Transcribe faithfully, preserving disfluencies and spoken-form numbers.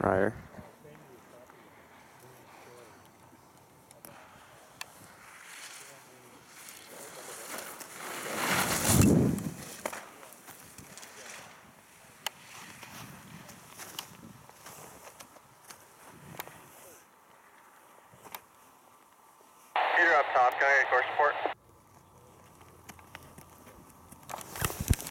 Prior. Peter up top, can I get course support?